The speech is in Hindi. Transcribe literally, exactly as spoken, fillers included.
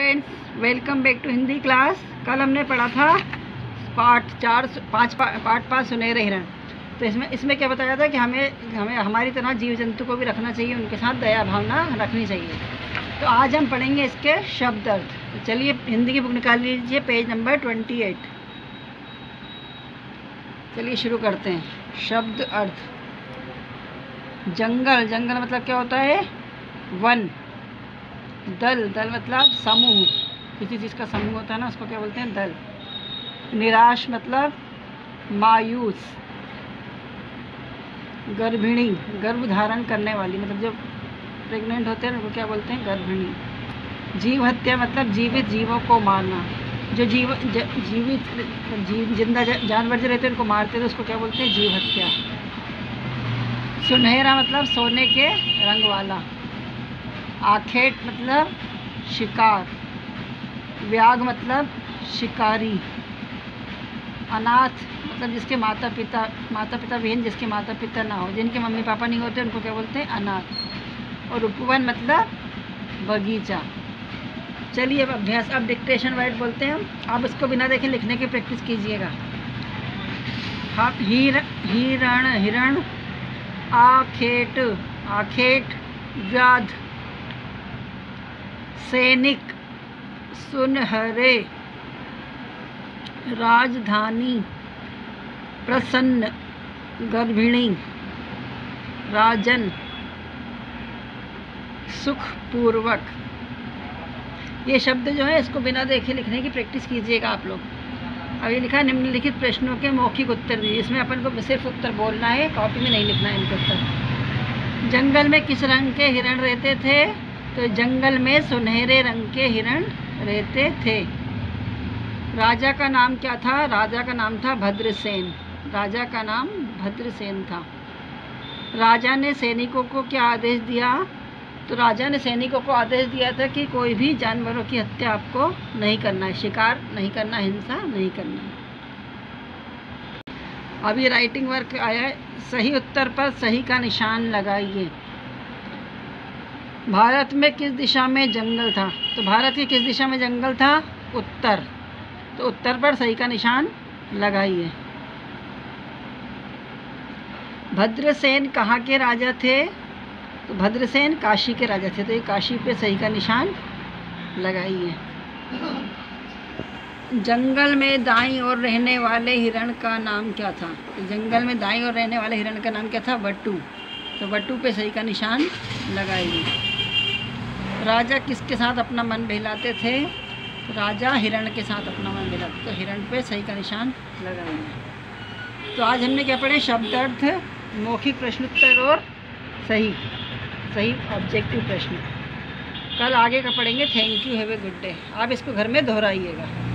Friends, welcome back to Hindi class. कल हमने पढ़ा था पार्ट चार पाँच पार्ट पाँच सुनहरे हिरण। तो इसमें इसमें क्या बताया था कि हमें हमें हमारी तरह जीव जंतु को भी रखना चाहिए, उनके साथ दया भावना रखनी चाहिए। तो आज हम पढ़ेंगे इसके शब्द अर्थ। तो चलिए हिंदी की बुक निकाल लीजिए, पेज नंबर ट्वेंटी एट। चलिए शुरू करते हैं। शब्द अर्थ। जंगल, जंगल मतलब क्या होता है? वन। दल, दल मतलब समूह, किसी चीज़ का समूह होता है ना, उसको क्या बोलते हैं? दल। निराश मतलब मायूस। गर्भिणी, गर्भ धारण करने वाली, मतलब जो प्रेग्नेंट होते हैं उनको क्या बोलते हैं? गर्भिणी। जीव हत्या मतलब जीवित जीवों को मारना, जो जीव ज, जीवित जीव जिंदा जानवर जो रहते हैं उनको मारते हैं तो उसको क्या बोलते हैं? जीव हत्या। सुनहरा मतलब सोने के रंग वाला। आखेट मतलब शिकार। व्याघ्र मतलब शिकारी। अनाथ मतलब जिसके माता पिता माता पिता विहीन, जिसके माता पिता ना हो, जिनके मम्मी पापा नहीं होते उनको क्या बोलते हैं? अनाथ। और उपवन मतलब बगीचा। चलिए अब अभ्यास, अब डिक्टेशन वर्ड बोलते हैं हम। आप इसको बिना देखे लिखने की प्रैक्टिस कीजिएगा। हाँ, हिर हिरण हिरण। आखेट आखेट। व्याध। सैनिक। सुनहरे। राजधानी। प्रसन्न। गर्भिणी। राजन। सुखपूर्वक। ये शब्द जो है इसको बिना देखे लिखने की प्रैक्टिस कीजिएगा आप लोग। अब ये लिखा है निम्नलिखित प्रश्नों के मौखिक उत्तर दिए। इसमें अपन को सिर्फ उत्तर बोलना है, कॉपी में नहीं लिखना है इनके उत्तर। जंगल में किस रंग के हिरण रहते थे? तो जंगल में सुनहरे रंग के हिरण रहते थे। राजा का नाम क्या था? राजा का नाम था भद्रसेन। राजा का नाम भद्रसेन था। राजा ने सैनिकों को क्या आदेश दिया? तो राजा ने सैनिकों को आदेश दिया था कि कोई भी जानवरों की हत्या आपको नहीं करना है, शिकार नहीं करना, हिंसा नहीं करना है। अब ये राइटिंग वर्क आया है। सही उत्तर पर सही का निशान लगाइए। भारत में किस दिशा में जंगल था? तो भारत की किस दिशा में जंगल था? उत्तर। तो उत्तर पर सही का निशान लगाइए। भद्रसेन कहाँ के राजा थे? तो भद्रसेन काशी के राजा थे, तो ये काशी पे सही का निशान लगाइए। जंगल में दाईं ओर रहने वाले हिरण का नाम क्या था? तो जंगल में दाईं ओर रहने वाले हिरण का नाम क्या था? बट्टू। तो बट्टू पे सही का निशान लगाइए। राजा किसके साथ अपना मन बहलाते थे? तो राजा हिरण के साथ अपना मन बहलाते, तो हिरण पे सही का निशान लगाइए। तो आज हमने क्या पढ़े? शब्द अर्थ, मौखिक प्रश्नोत्तर और सही सही ऑब्जेक्टिव प्रश्न। कल आगे का पढ़ेंगे। Thank you, have a good day. आप इसको घर में दोहराइएगा।